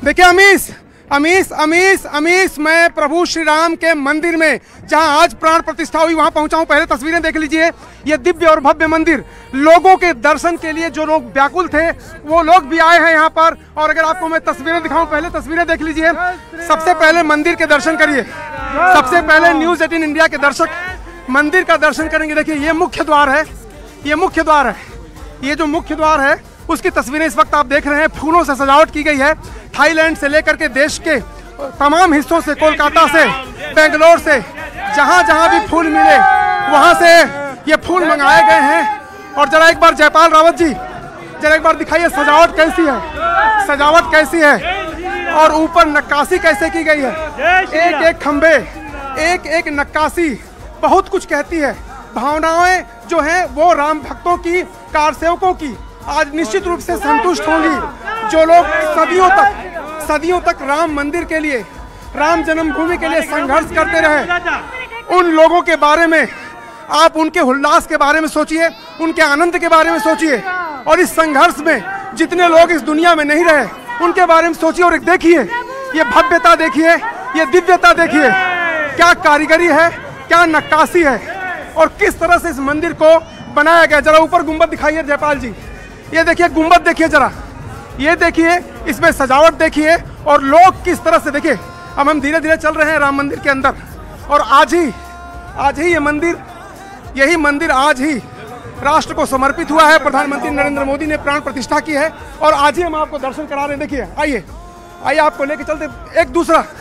देखिए अमीश मैं प्रभु श्री राम के मंदिर में जहां आज प्राण प्रतिष्ठा हुई वहां पहुंचा हूं। पहले तस्वीरें देख लीजिए। ये दिव्य और भव्य मंदिर, लोगों के दर्शन के लिए जो लोग व्याकुल थे वो लोग भी आए हैं यहाँ पर। और अगर आपको मैं तस्वीरें दिखाऊं, पहले तस्वीरें देख लीजिए। सबसे पहले मंदिर के दर्शन करिए। सबसे पहले न्यूज़ 18 इंडिया के दर्शक मंदिर का दर्शन करेंगे। देखिए ये मुख्य द्वार है, ये मुख्य द्वार है। ये जो मुख्य द्वार है उसकी तस्वीरें इस वक्त आप देख रहे हैं। फूलों से सजावट की गई है। थाईलैंड से लेकर के देश के तमाम हिस्सों से, कोलकाता से, बेंगलोर से, जहां जहां भी फूल मिले वहां से ये फूल मंगाए गए हैं। और जरा एक बार जयपाल रावत जी, जरा एक बार दिखाइए सजावट कैसी है, सजावट कैसी है और ऊपर नक्काशी कैसे की गई है। एक एक खंबे, एक एक नक्काशी बहुत कुछ कहती है। भावनाएं जो हैं वो राम भक्तों की, कारसेवकों की आज निश्चित रूप से संतुष्ट होंगी। जो लोग सदियों तक राम मंदिर के लिए, राम जन्मभूमि के लिए संघर्ष करते रहे, उन लोगों के बारे में आप उनके उल्लास के बारे में सोचिए, उनके आनंद के बारे में सोचिए। और इस संघर्ष में जितने लोग इस दुनिया में नहीं रहे उनके बारे में सोचिए। और देखिए ये भव्यता, देखिए ये दिव्यता, देखिए क्या कारीगरी है, क्या नक्काशी है और किस तरह से इस मंदिर को बनाया गया। जरा ऊपर गुंबद दिखाइए जयपाल जी। ये देखिए गुंबद, देखिए जरा, ये देखिए इसमें सजावट देखिए और लोग किस तरह से। देखिए अब हम धीरे धीरे चल रहे हैं राम मंदिर के अंदर और आज ही ये मंदिर, यही मंदिर आज ही राष्ट्र को समर्पित हुआ है। प्रधानमंत्री नरेंद्र मोदी ने प्राण प्रतिष्ठा की है और आज ही हम आपको दर्शन करा रहे हैं। देखिए आइए आपको लेके चलते। एक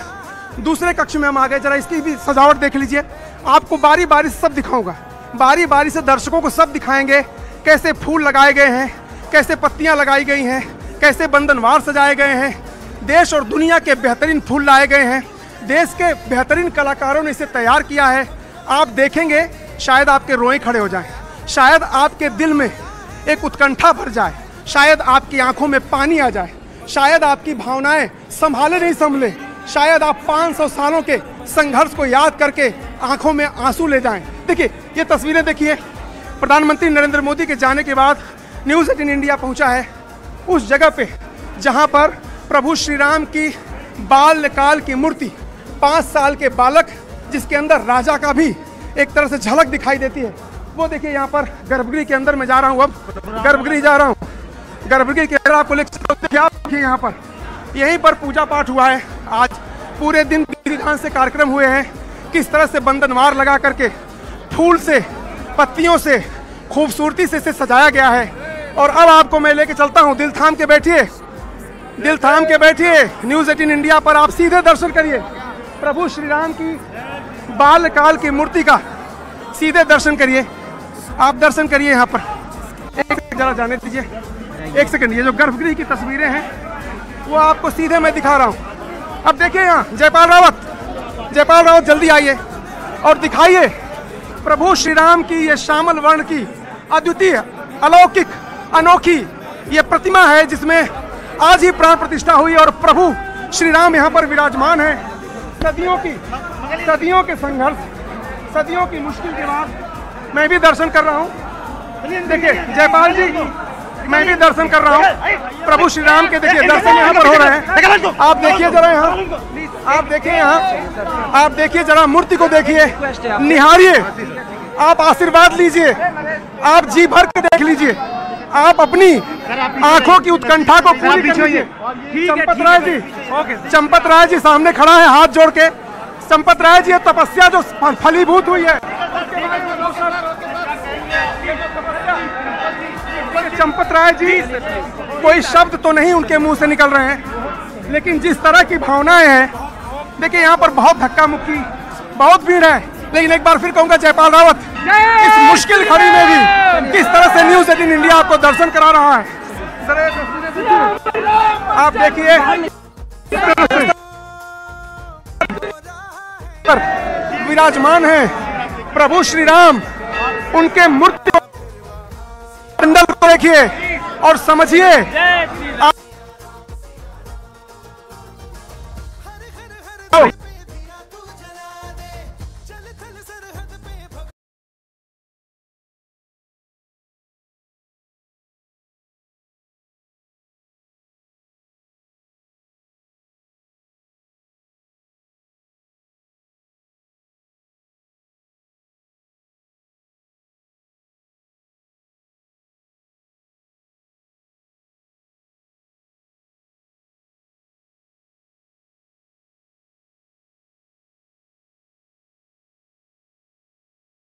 दूसरे कक्ष में हम आ गए। जरा इसकी भी सजावट देख लीजिए। आपको बारी बारी से सब दिखाऊंगा, बारी बारी से दर्शकों को सब दिखाएंगे। कैसे फूल लगाए गए हैं, कैसे पत्तियां लगाई गई हैं, कैसे बंधनवार सजाए गए हैं। देश और दुनिया के बेहतरीन फूल लाए गए हैं। देश के बेहतरीन कलाकारों ने इसे तैयार किया है। आप देखेंगे शायद आपके रोए खड़े हो जाएं, शायद आपके दिल में एक उत्कंठा भर जाए, शायद आपकी आंखों में पानी आ जाए, शायद आपकी भावनाएं संभाले नहीं संभले, शायद आप 500 सालों के संघर्ष को याद करके आंखों में आंसू ले जाएं। देखिए ये तस्वीरें देखिए। प्रधानमंत्री नरेंद्र मोदी के जाने के बाद न्यूज़ 18 इंडिया पहुंचा है उस जगह पे जहां पर प्रभु श्री राम की बाल्यकाल की मूर्ति, 5 साल के बालक जिसके अंदर राजा का भी एक तरह से झलक दिखाई देती है, वो देखिए। यहाँ पर गर्भगृह के अंदर मैं जा रहा हूँ, अब गर्भगृह जा रहा हूँ। गर्भगृह के अंदर आपको देखिए यहाँ पर, यहीं पर पूजा पाठ हुआ है। आज पूरे दिन विधान से कार्यक्रम हुए हैं। किस तरह से बंधनवार लगा करके फूल से, पत्तियों से, खूबसूरती से इसे सजाया गया है। और अब आपको मैं लेके चलता हूँ। दिल थाम के बैठिए, दिल थाम के बैठिए। न्यूज़ 18 इंडिया पर आप सीधे दर्शन करिए प्रभु श्री राम की बाल्यकाल की मूर्ति का, सीधे दर्शन करिए। आप दर्शन करिए यहाँ पर। एक जरा जाने दीजिए, एक सेकंड। ये जो गर्भगृह की तस्वीरें हैं वो आपको सीधे मैं दिखा रहा हूँ। अब देखिए यहाँ जयपाल रावत जल्दी आइए और दिखाइए प्रभु श्री राम की ये श्यामल वर्ण की अद्वितीय, अलौकिक, अनोखी ये प्रतिमा है जिसमें आज ही प्राण प्रतिष्ठा हुई और प्रभु श्री राम यहाँ पर विराजमान है। सदियों के संघर्ष, सदियों की मुश्किल के बाद मैं भी दर्शन कर रहा हूँ। देखिए जयपाल जी, मैं भी दर्शन कर रहा हूँ प्रभु श्री राम के। देखिए दर्शन यहाँ पर हो रहे हैं। आप देखिए जरा यहाँ, आप देखिए यहाँ, आप देखिए जरा मूर्ति को देखिए, निहारिए, आप आशीर्वाद लीजिए, आप जी भर के देख लीजिए, आप अपनी आंखों की उत्कंठा को पूरी कर लीजिए। चंपत राय जी सामने खड़ा है हाथ जोड़ के। चंपत राय जी, तपस्या जो फलीभूत हुई है, चंपत राय जी, कोई शब्द तो नहीं उनके मुंह से निकल रहे हैं, लेकिन जिस तरह की भावनाएं हैं, देखिए यहाँ पर बहुत धक्का मुक्की, बहुत भीड़ है। लेकिन एक बार फिर कहूंगा जयपाल रावत इस मुश्किल घड़ी में भी किस तरह से न्यूज़ 18 इंडिया आपको दर्शन करा रहा है। आप देखिए विराजमान है प्रभु श्री राम। उनके मूर्ति मंडल को देखिए और समझिए